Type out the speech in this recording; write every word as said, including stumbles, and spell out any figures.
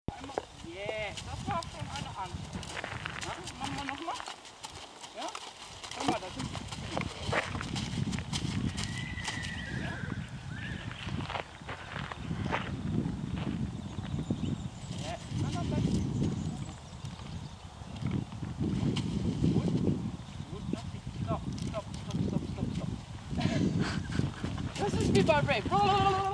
Einmal. Yeah, das war schon eine an. Ja, machen wir nochmal. Ja, guck mal, da sind die. Ja. Ja, na, na, bleib. Gut, gut, stopp, stopp, stopp, stopp, stopp, stopp. Das ist wie bei Ray.